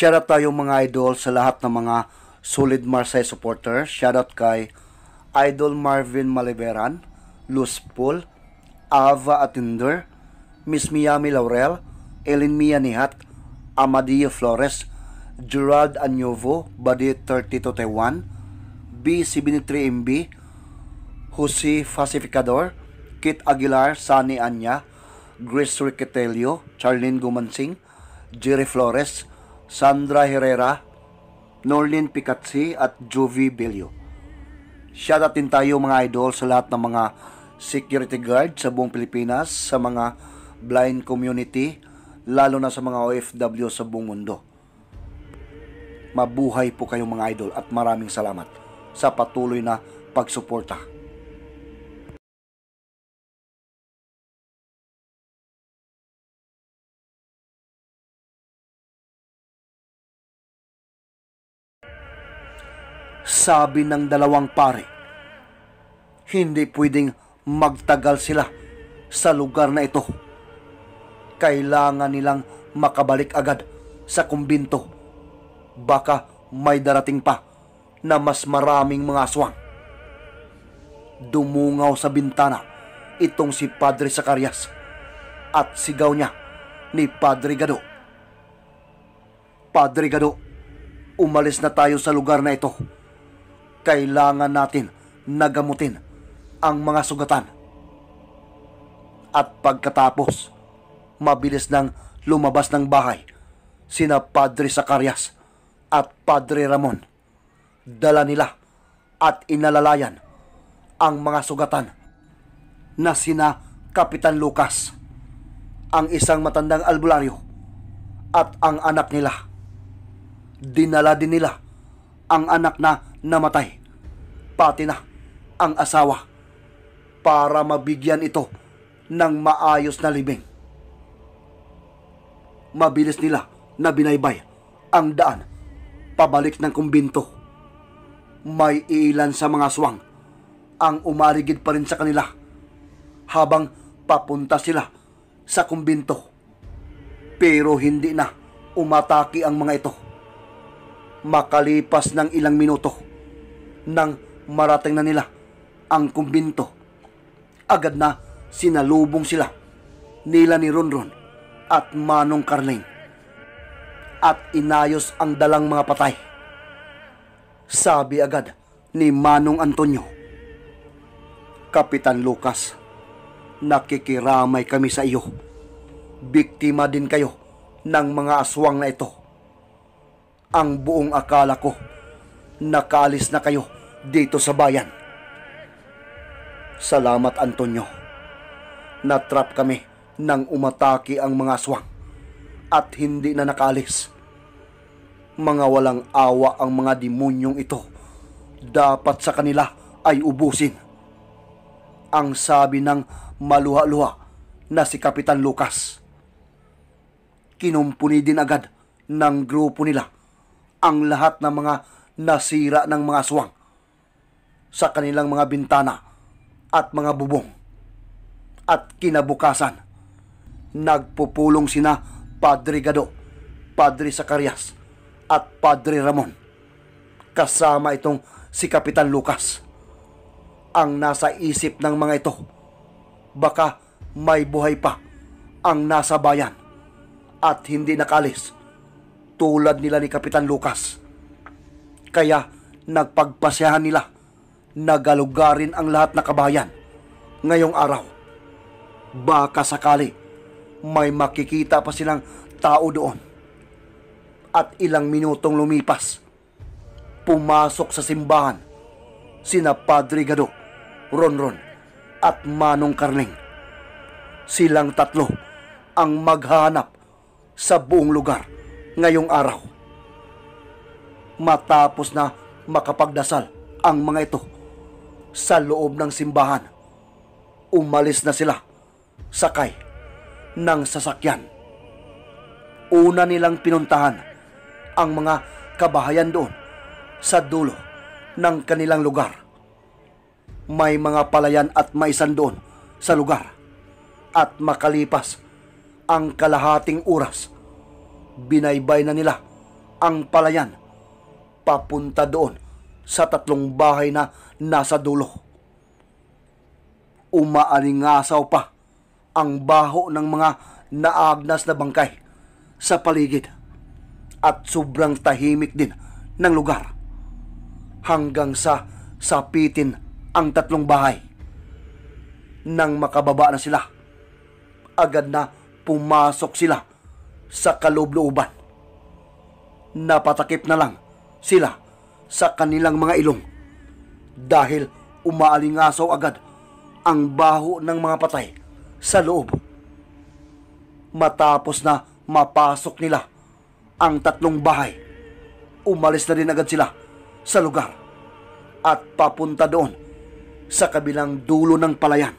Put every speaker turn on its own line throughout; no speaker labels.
Shoutout tayo mga idol sa lahat ng mga solid Marseille supporter. Shoutout kay Idol Marvin Maliberan, Luz Paul, Ava Atinder, Miss Miami Laurel, Elin Mia Nihat, Amadio Flores, Gerald Anyovo, Badi 32 Taiwan, B73MB, Jose Pacificador, Kit Aguilar, Sunny Anya, Grace Riquetelio, Charlene Gumansing, Jerry Flores, Sandra Herrera, Norlin Picatsi at Jovi Bello. Shoutout din tayo mga idol sa lahat ng mga security guard sa buong Pilipinas, sa mga blind community, lalo na sa mga OFW sa buong mundo. Mabuhay po kayong mga idol at maraming salamat sa patuloy na pagsuporta. Sabi ng dalawang pare, hindi pwedeng magtagal sila sa lugar na ito. Kailangan nilang makabalik agad sa kumbinto. Baka may darating pa na mas maraming mga aswang. Dumungaw sa bintana itong si Padre Zacarias at sigaw niya ni Padre Gado, "Padre Gado, umalis na tayo sa lugar na ito. Kailangan natin nagamutin ang mga sugatan." At pagkatapos, mabilis nang lumabas ng bahay sina Padre Zacarias at Padre Ramon. Dala nila at inalalayan ang mga sugatan na sina Kapitan Lucas, ang isang matandang albularyo, at ang anak nila. Dinala din nila ang anak na namatay, pati na ang asawa, para mabigyan ito ng maayos na libing. Mabilis nila na binaybay ang daan pabalik ng kumbinto. May ilan sa mga aswang ang umarigid pa rin sa kanila habang papunta sila sa kumbinto. Pero hindi na umatake ang mga ito. Makalipas ng ilang minuto, nang marating na nila ang kumbinto, agad na sinalubong sila nila ni Ronron at Manong Carling at inayos ang dalang mga patay. Sabi agad ni Manong Antonio, "Kapitan Lucas, nakikiramay kami sa iyo. Biktima din kayo ng mga aswang na ito. Ang buong akala ko, nakaalis na kayo dito sa bayan." "Salamat, Antonio. Natrap kami nang umatake ang mga aswang at hindi na nakaalis. Mga walang awa ang mga demonyong ito. Dapat sa kanila ay ubusin," ang sabi ng maluha-luha na si Kapitan Lucas. Kinumpuni din agad ng grupo nila ang lahat ng mga nasira ng mga aswang sa kanilang mga bintana at mga bubong. At kinabukasan, nagpupulong sina Padre Gado, Padre Zacarias at Padre Ramon, kasama itong si Kapitan Lucas. Ang nasa isip ng mga ito, baka may buhay pa ang nasa bayan at hindi nakalis tulad nila ni Kapitan Lucas. Kaya nagpagpasyahan nila na galugarin ang lahat na kabayan ngayong araw. Baka sakali may makikita pa silang tao doon. At ilang minutong lumipas, pumasok sa simbahan sina Padre Gado, Ronron at Manong Carling. Silang tatlo ang maghahanap sa buong lugar ngayong araw. Matapos na makapagdasal ang mga ito sa loob ng simbahan, umalis na sila sakay ng sasakyan. Una nilang pinuntahan ang mga kabahayan doon sa dulo ng kanilang lugar. May mga palayan at maisan doon sa lugar, at makalipas ang kalahating oras, binaybay na nila ang palayan papunta doon sa 3 bahay na nasa dulo. Umaalingasaw pa ang baho ng mga naagnas na bangkay sa paligid at sobrang tahimik din ng lugar hanggang sa sapitin ang 3 bahay. Nang makababa na sila, agad na pumasok sila sa kaloob-looban. Napatakip na lang sila sa kanilang mga ilong dahil umaalingasaw agad ang baho ng mga patay sa loob. Matapos na mapasok nila ang 3 bahay, umalis na rin agad sila sa lugar at papunta doon sa kabilang dulo ng palayan.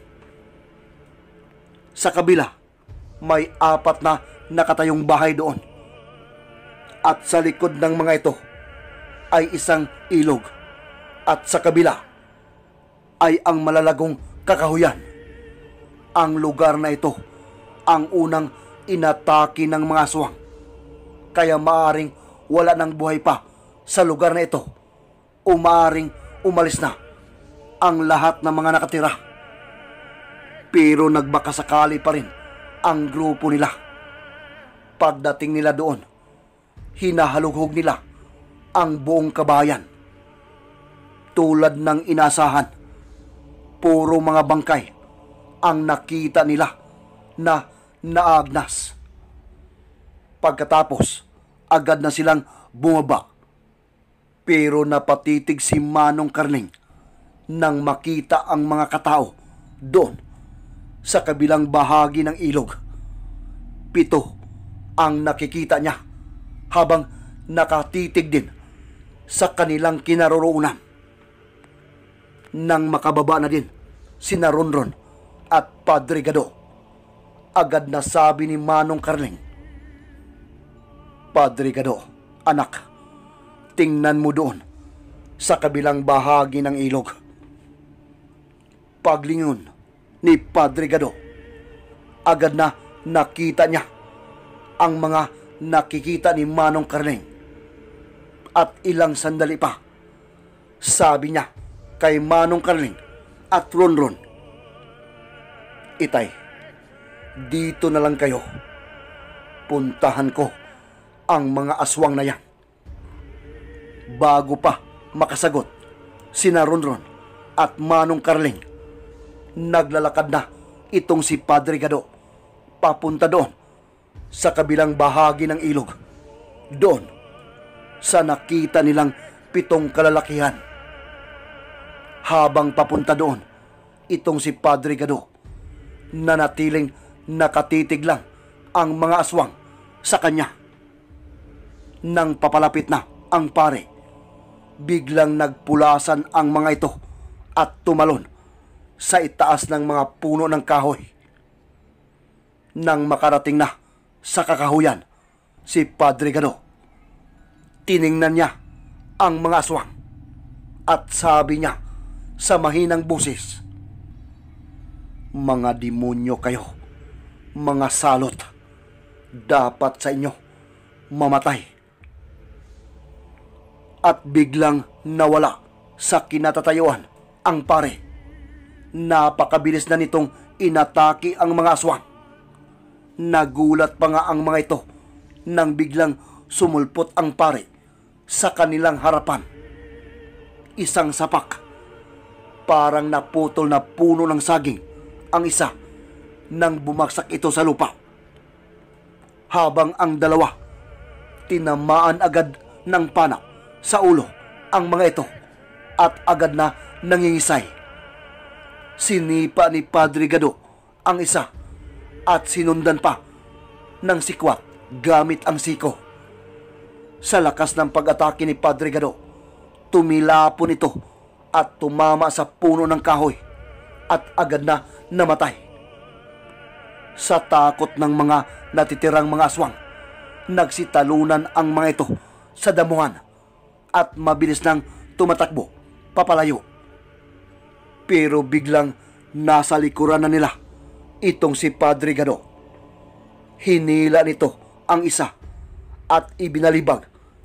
Sa kabila, may 4 na nakatayong bahay doon. At sa likod ng mga ito ay isang ilog. At sa kabila ay ang malalagong kakahuyan. Ang lugar na ito ang unang inatake ng mga aswang. Kaya maaring wala ng buhay pa sa lugar na ito o maaring umalis na ang lahat ng mga nakatira. Pero nagbakasakali pa rin ang grupo nila. Pagdating nila doon, hinahalughog nila ang buong kabayan. Tulad ng inasahan, puro mga bangkay ang nakita nila na naagnas. Pagkatapos, agad na silang bumaba. Pero napatitig si Manong Karling nang makita ang mga katao doon sa kabilang bahagi ng ilog. 7 ang nakikita niya habang nakatitig din sa kanilang kinaroroonan. Nang makababa na din sina Ronron at Padre Gado, agad na sabi ni Manong Karling, "Padre Gado, anak, tingnan mo doon sa kabilang bahagi ng ilog." Paglingon ni Padre Gado, agad na nakita niya ang mga nakikita ni Manong Karling. At ilang sandali pa, sabi niya kay Manong Karling at Ronron, "Itay, dito na lang kayo. Puntahan ko ang mga aswang na yan." Bago pa makasagot sina Ronron at Manong Karling, naglalakad na itong si Padre Gado papunta doon sa kabilang bahagi ng ilog. Doon sa nakita nilang 7 kalalakihan. Habang papunta doon, itong si Padre Gado, nanatiling nakatitig lang ang mga aswang sa kanya. Nang papalapit na ang pare, biglang nagpulasan ang mga ito at tumalon sa itaas ng mga puno ng kahoy. Nang makarating na sa kakahuyan si Padre Gado, tiningnan niya ang mga aswang at sabi niya sa mahinang boses, "Mga demonyo kayo, mga salot, dapat sa inyo mamatay." At biglang nawala sa kinatatayuan ang pare. Napakabilis na nitong inatake ang mga aswang. Nagulat pa nga ang mga ito nang biglang sumulpot ang pare sa kanilang harapan. Isang sapak, parang naputol na puno ng saging ang isa nang bumagsak ito sa lupa. Habang ang dalawa, tinamaan agad ng pana sa ulo ang mga ito at agad na nangingisay. Sinipa ni Padre Gado ang isa at sinundan pa ng sikwat gamit ang siko. Sa lakas ng pag-atake ni Padre Gado, tumilapon ito at tumama sa puno ng kahoy at agad na namatay. Sa takot ng mga natitirang mga aswang, nagsitalunan ang mga ito sa damuhan at mabilis nang tumatakbo papalayo. Pero biglang nasa likuran na nila itong si Padre Gado. Hinila nito ang isa at ibinalibag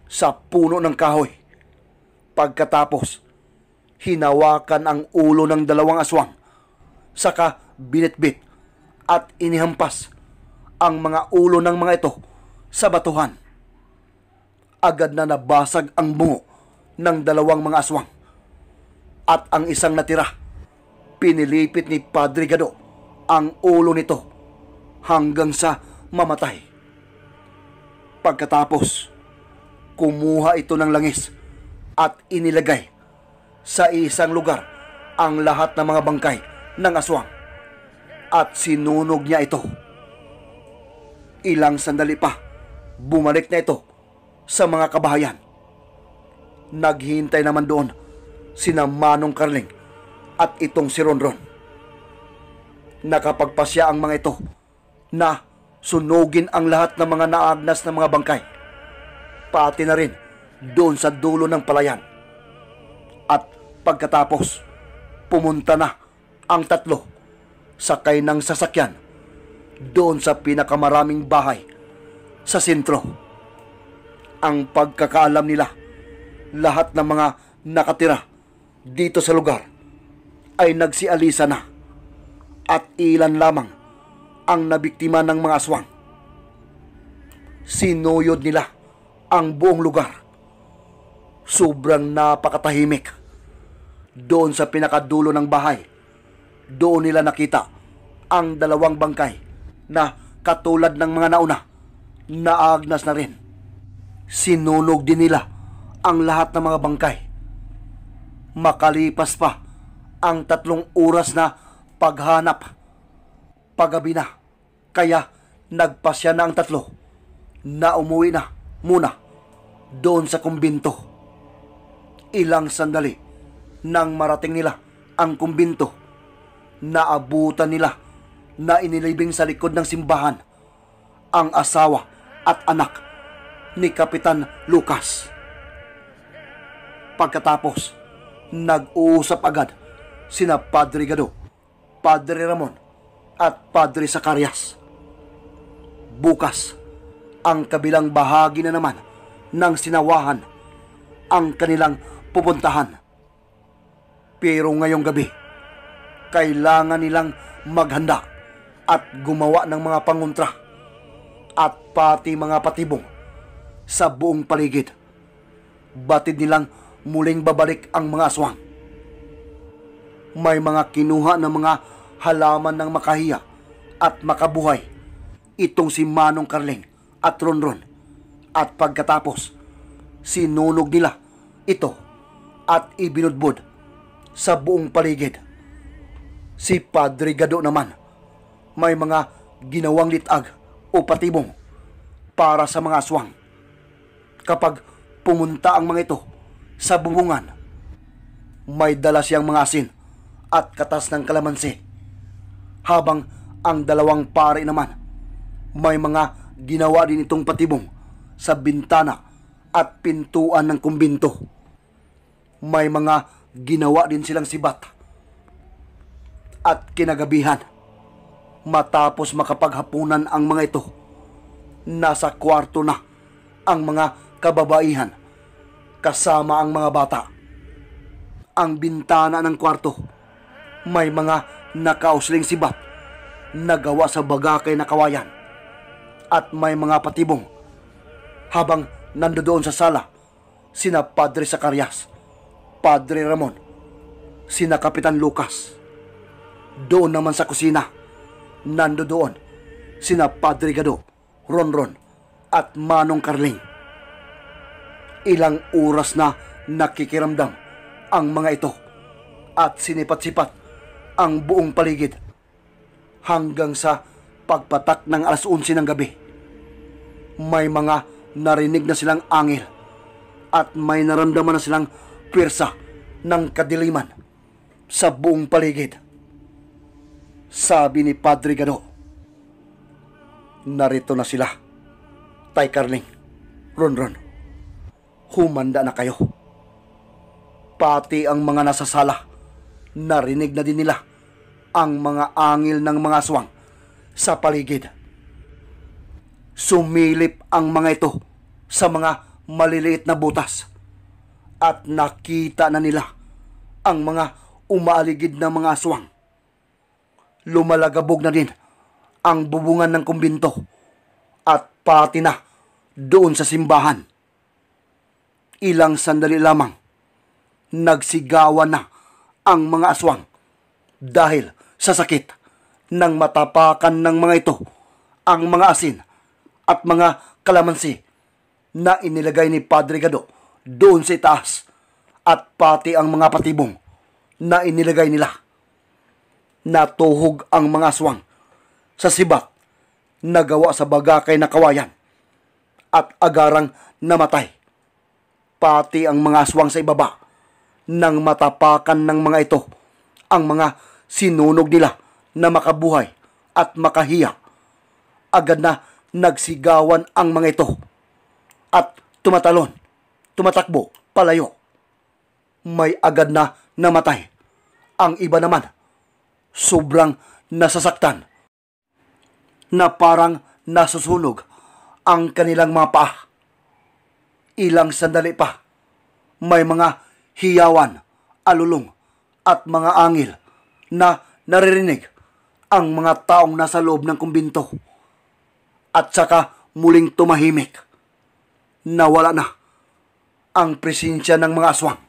sa puno ng kahoy. Pagkatapos, hinawakan ang ulo ng dalawang aswang, saka binitbit at inihampas ang mga ulo ng mga ito sa batuhan. Agad na nabasag ang bungo ng dalawang mga aswang, at ang isang natira, pinilipit ni Padre Gado ang ulo nito hanggang sa mamatay. Pagkatapos, kumuha ito ng langis at inilagay sa isang lugar ang lahat ng mga bangkay ng aswang at sinunog niya ito. Ilang sandali pa, bumalik na ito sa mga kabahayan. Naghihintay naman doon sina Manong Carling at itong si Ronron. Nakapagpasya ang mga ito na sunugin ang lahat ng mga naagnas na mga bangkay, pati na rin doon sa dulo ng palayan. At pagkatapos, pumunta na ang tatlo sakay ng sasakyan doon sa pinakamaraming bahay sa sentro. Ang pagkakaalam nila, lahat ng mga nakatira dito sa lugar ay nagsialisa na, at ilan lamang ang nabiktima ng mga aswang. Sinuyod nila ang buong lugar. Sobrang napakatahimik. Doon sa pinakadulo ng bahay, doon nila nakita ang dalawang bangkay na katulad ng mga nauna, naagnas na rin. Sinunog din nila ang lahat ng mga bangkay. Makalipas pa ang 3 oras na paghanap, paggabi na, kaya nagpasya na ang tatlo na umuwi na muna doon sa kumbinto. Ilang sandali nang marating nila ang kumbinto, naabutan nila na inilibing sa likod ng simbahan ang asawa at anak ni Kapitan Lucas. Pagkatapos, nag-uusap agad sina Padre Gado, Padre Ramon at Padre Zacarias. Bukas, ang kabilang bahagi na naman ng sinawahan ang kanilang pupuntahan. Pero ngayong gabi, kailangan nilang maghanda at gumawa ng mga pangontra at pati mga patibong sa buong paligid. Batid nilang muling babalik ang mga aswang. May mga kinuha ng mga halaman ng makahiya at makabuhay itong si Manong Carling at Ronron, at pagkatapos, sinunog nila ito at ibinudbod sa buong paligid. Si Padre Gado naman, may mga ginawang litag o patibong para sa mga aswang. Kapag pumunta ang mga ito sa bubungan, may dala siyang mga asin at katas ng kalamansi, habang ang dalawang pare naman, may mga ginawa din itong patibong sa bintana at pintuan ng kumbinto. May mga ginawa din silang sibat. At kinagabihan, matapos makapaghapunan ang mga ito, nasa kwarto na ang mga kababaihan kasama ang mga bata. Ang bintana ng kwarto, may mga nakausling sibat na gawa sa bagakay na kawayan, at may mga patibong. Habang nandoon sa sala sina Padre Zacarias, Padre Ramon, sina Kapitan Lucas. Doon naman sa kusina, nandoon sina Padre Gado, Ronron at Manong Carling. Ilang oras na nakikiramdam ang mga ito at sinipat-sipat ang buong paligid hanggang sa pagpatak ng 11:00 ng gabi. May mga narinig na silang angel at may naramdaman na silang pwersa ng kadiliman sa buong paligid. Sabi ni Padre Gado, "Narito na sila, Tay Carling, Ronron. Humanda na kayo." Pati ang mga nasa sala, narinig na din nila ang mga angil ng mga aswang sa paligid. Sumilip ang mga ito sa mga maliliit na butas at nakita na nila ang mga umaaligid na mga aswang. Lumalagabog na din ang bubungan ng kumbinto at pati na doon sa simbahan. Ilang sandali lamang, nagsigawan na ang mga aswang dahil sa sakit ng matapakan ng mga ito ang mga asin at mga kalamansi na inilagay ni Padre Gado doon sa itaas at pati ang mga patibong na inilagay nila. Natuhog ang mga aswang sa sibat na gawa sa bagakay na kawayan at agarang namatay. Pati ang mga aswang sa ibaba nang matapakan ng mga ito ang mga sinunog nila na makabuhay at makahiya. Agad na nagsigawan ang mga ito at tumatakbo palayo. May agad na namatay. Ang iba naman, sobrang nasasaktan na parang nasusunog ang kanilang mga paa. Ilang sandali pa, may mga hiyawan, alulong at mga angil na naririnig ang mga taong nasa loob ng kumbinto. At saka muling tumahimik. Nawala na ang presensya ng mga aswang.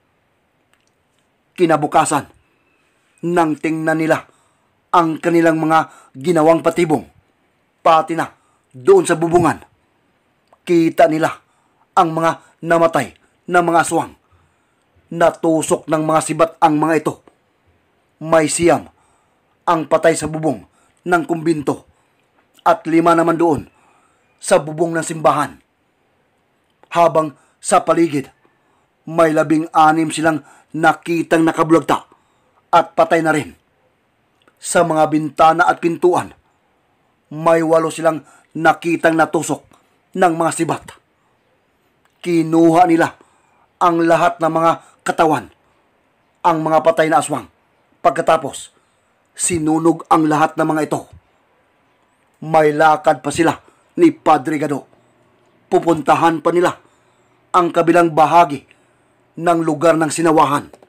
Kinabukasan, nang tingnan nila ang kanilang mga ginawang patibong, pati na doon sa bubungan, kita nila ang mga namatay na mga aswang. Natusok ng mga sibat ang mga ito. May siyam ang patay sa bubong ng kumbinto at 5 naman doon sa bubong ng simbahan. Habang sa paligid, may 16 silang nakitang nakabulagta at patay na rin. Sa mga bintana at pintuan, may 8 silang nakitang natusok ng mga sibat. Kinuha nila ang lahat ng mga katawan, ang mga patay na aswang. Pagkatapos, sinunog ang lahat ng mga ito. May lakad pa sila ni Padre Gado. Pupuntahan pa nila ang kabilang bahagi ng lugar ng sinawahan.